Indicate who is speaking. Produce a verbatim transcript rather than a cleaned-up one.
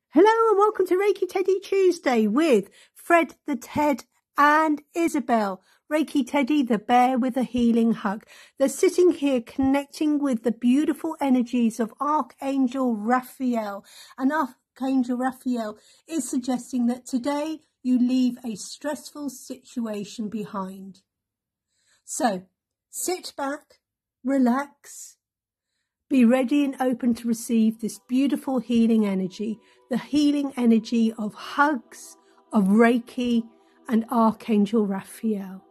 Speaker 1: Hello and welcome to Reiki Teddy Tuesday with Fred the Ted and Isabel. Reiki Teddy, the bear with a healing hug. They're sitting here connecting with the beautiful energies of Archangel Raphael. And Archangel Raphael is suggesting that today you leave a stressful situation behind. So sit back, relax. Be ready and open to receive this beautiful healing energy, the healing energy of hugs, of Reiki and Archangel Raphael.